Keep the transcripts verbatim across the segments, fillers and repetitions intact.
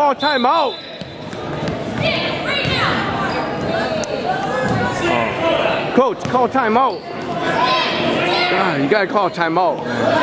call timeout. Oh. Coach, call timeout. God, you gotta call timeout.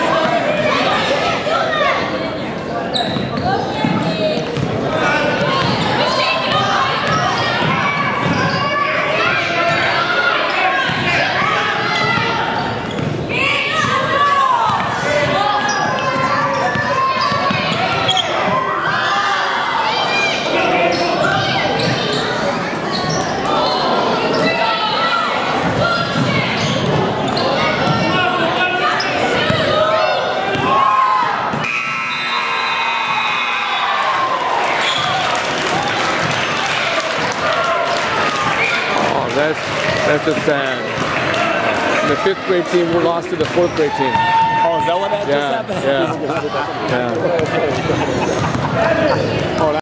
That's, that's just sad. The fifth grade team we lost to the fourth grade team. Oh, is that what that yeah, just happened? Yeah. yeah. Oh,